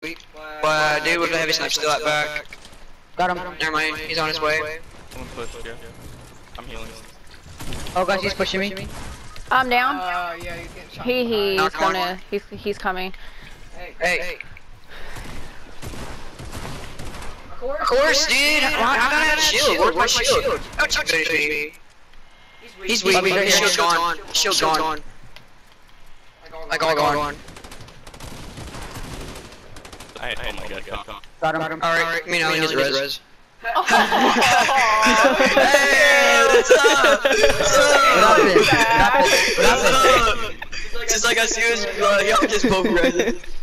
Dude with the heavy sniper still at back. Got him. Never mind, he's on his way. Someone push, yeah. I'm healing. Oh gosh, he's pushing me. I'm down. Yeah, you get shot. He's coming. Hey. Of course, dude. I gotta have shield. Where's my shield? Oh, Chuck's me. He's weak. His shield's gone. Shield's gone. Like all gone. Oh my god, come. Got him. Alright, me now, he needs res. Oh. Hey, what's up? What happened? Just like I see us, y'all just both res.